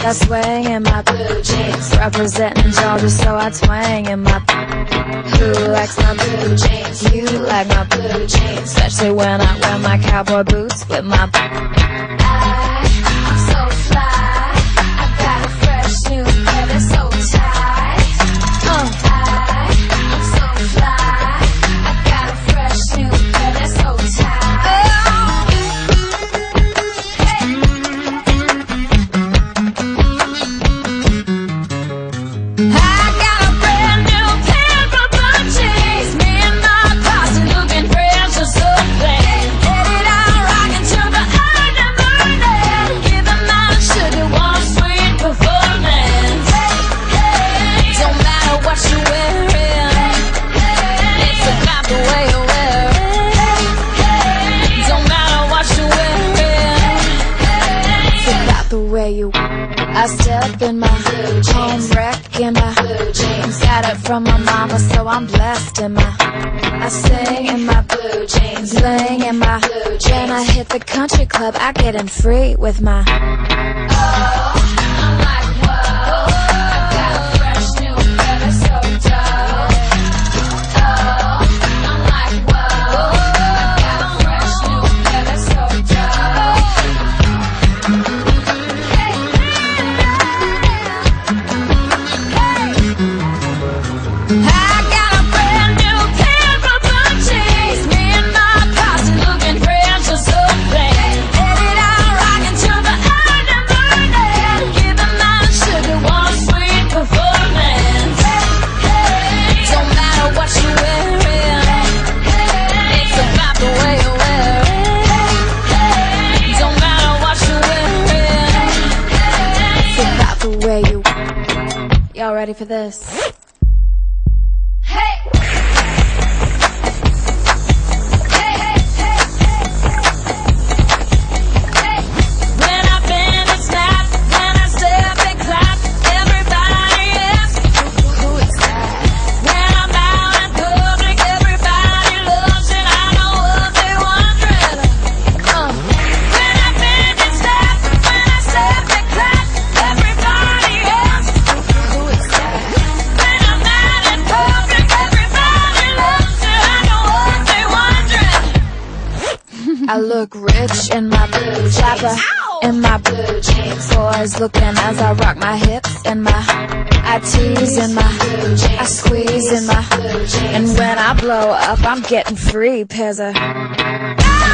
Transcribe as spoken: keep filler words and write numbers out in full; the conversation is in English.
I swing in my blue jeans, representing Georgia, so I twang in my. Who likes my blue jeans? You like my blue jeans, especially when I wear my cowboy boots with my. I, I'm so fly. I got a fresh new pair that's so tight. Uh. I, I'm so fly. I got a fresh new pair that's so tight. Oh. Hey. I got a brand new pair of blue jeans. Me and my posse looking fresh as so plain. Headed out rocking to the early morning, giving my sugar one sweet performance. Hey, don't matter what you're wearing, it's about the way you wear it. Don't matter what you're wearing, it's about the way you. I step in my blue jeans, wreck in my blue jeans. Got it from my mama, so I'm blessed in my. I sing in my blue jeans, bling in my blue jeans. When I hit the country club, I get in free with my. Oh, I'm like whoa, I got a fresh new pair that's so dope. Oh, I'm like whoa, I got a fresh new pair that's so dope. I got a brand new pair of blue jeans. Me and my posse looking fresh as so plain. Headed out rocking to the early morning, giving my sugar one sweet performance. Hey, don't matter what you're wearing, it's about the way you wear it. Don't matter what you're wearing, it's about the way you. Y'all ready for this? I look rich in my blue chopper, in my blue jeans. Boys looking as I rock my hips and my. I tease in my, I squeeze in my. And when I blow up, I'm getting free pairs of.